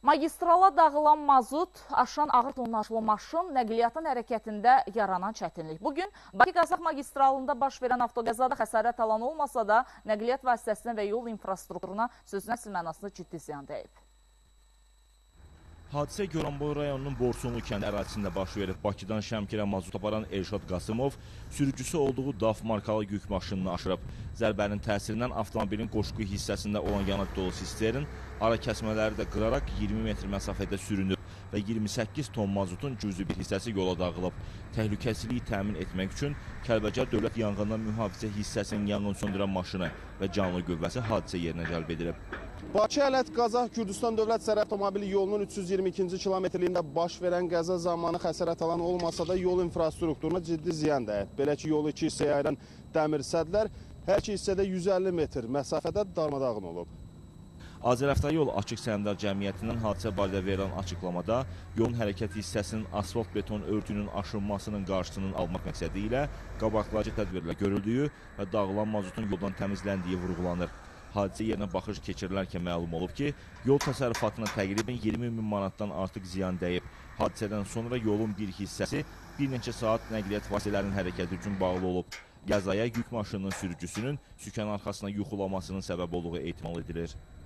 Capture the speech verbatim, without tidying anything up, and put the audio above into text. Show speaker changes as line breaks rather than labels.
Magistrala dağılan mazut, aşan ağır tonajlı maşın nəqliyyatın hərəkətində yaranan çətinlik. Bugün Bakı-Qazax magistralında baş verən avtoqəzada xəsarət alan olmasa da, nəqliyyat vasitəsinə və yol infrastrukturuna sözün əsl mənasında ciddi ziyan dəyib.
Hadisə Goranboy rayonunun Borsunlu kənd ərazisində baş verib. Bakıdan Şəmkirə mazut aparan Elşad Qasımov sürücüsü olduğu D A F markalı yük maşınını aşırıb. Zərbənin təsirindən avtomobilin qoşqu hissəsində olan yanıq dolu sisterin ara kəsmələri də qıraraq iyirmi metr məsafədə sürünüb və iyirmi səkkiz ton mazutun cüzi bir hissəsi yola dağılıb. Təhlükəsizliyi təmin etmək üçün Kəlbəcər Dövlət Yanğından Mühafizə hissəsinin yanğın söndürən maşını və canlı qüvvəsi hadisə yerinə cəlb edilib.
Bakı-Ələt-Qazax Gürcüstan Dövlət Sərhəd Avtomobili yolunun üç yüz iyirmi ikinci kilometrliyində baş verən qəza zamanı xəsarət alan olmasa da yol infrastrukturuna ciddi ziyan dəyib. Belə ki, yolu iki hissəyə ayıran dəmir sədlər hər iki hissədə yüz əlli metr məsafədə darmadağın olub.
Azərəftar-Yol Açıq Səhmdar Cəmiyyətindən hadisə barədə verilən açıqlamada yolun hərəkət hissəsinin asfalt beton örtüyünün aşınmasının qarşısının almaq məqsədi ilə qabaqlayıcı tədbirlər görüldüyü və dağılan mazutun yoldan təmizləndiyi vurğulanır. Hadisə yerinə baxış keçirilərkən məlum olub ki, yol təsərrüfatına təqribən iyirmi min manatdan artıq ziyan dəyib. Hadisədən sonra yolun bir hissəsi bir neçə saat nəqliyyat vasitələrinin hərəkəti üçün bağlı olub. Qəzaya yük maşınının sürücüsünün sükan arxasına yuxulamasının səbəb olduğu ehtimal edilir.